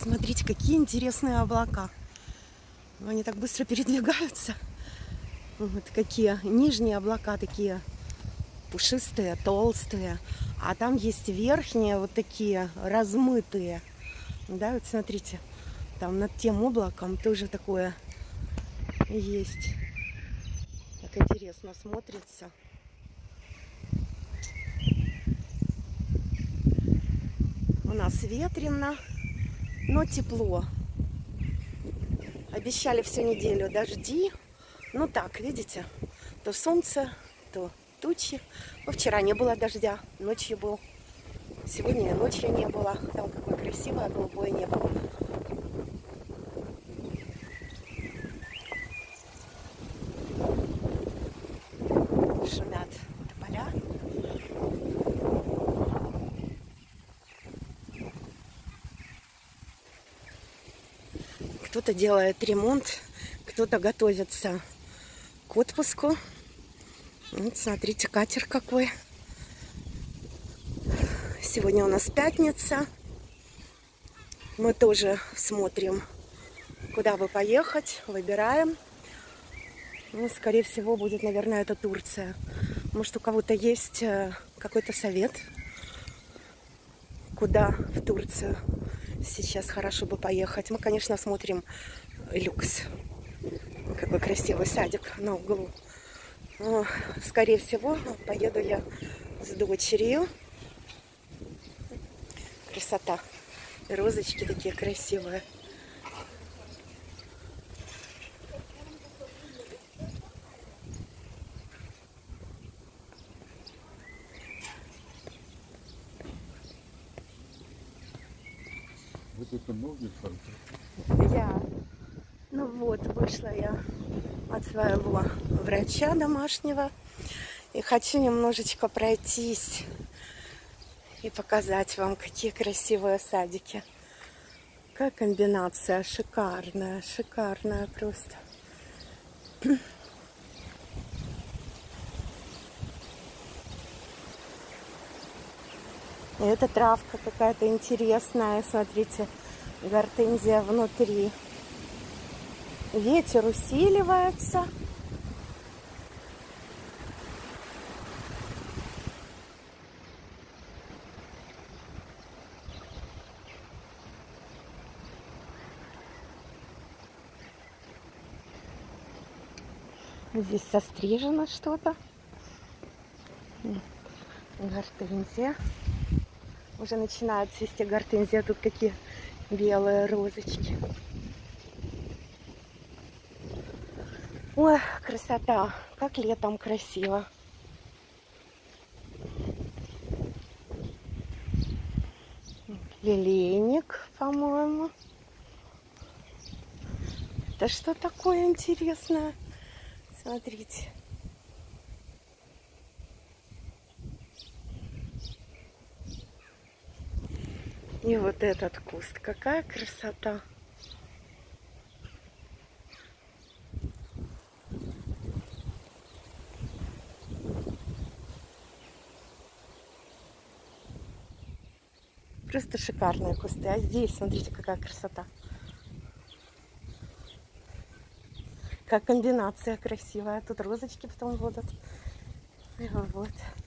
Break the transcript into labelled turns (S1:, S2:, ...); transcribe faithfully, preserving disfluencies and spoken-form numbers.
S1: Смотрите, какие интересные облака. Они так быстро передвигаются. Вот какие нижние облака такие пушистые, толстые. А там есть верхние, вот такие размытые. Да, вот смотрите, там над тем облаком тоже такое есть. Так интересно смотрится. У нас ветрено, но тепло. Обещали всю неделю дожди. Ну так, видите, то солнце, то тучи. Ну, вчера не было дождя, ночью был. Сегодня ночью не было. Там какое красивое голубое небо. Шумят тополя. Кто-то делает ремонт, кто-то готовится к отпуску. Вот, смотрите, катер какой. Сегодня у нас пятница. Мы тоже смотрим, куда бы поехать, выбираем. Ну, скорее всего, будет, наверное, это Турция. Может, у кого-то есть какой-то совет, куда в Турцию сейчас хорошо бы поехать. Мы, конечно, смотрим люкс. Какой красивый садик на углу. Но, скорее всего, поеду я с дочерью. Красота. Розочки такие красивые.
S2: Вот это новый фарт.
S1: Я, ну вот, вышла я от своего врача домашнего и хочу немножечко пройтись и показать вам, какие красивые садики. Какая комбинация шикарная, шикарная просто. И эта травка какая-то интересная. Смотрите, гортензия внутри. Ветер усиливается. Здесь сострижено что-то. Гортензия. Уже начинают цвести гортензия. Тут какие белые розочки. Ой, красота. Как летом красиво. Лилейник, по-моему. Это что такое интересное? Смотрите. И вот этот куст. Какая красота. Просто шикарные кусты. А здесь, смотрите, какая красота. Как комбинация красивая. Тут розочки потом будут. И вот.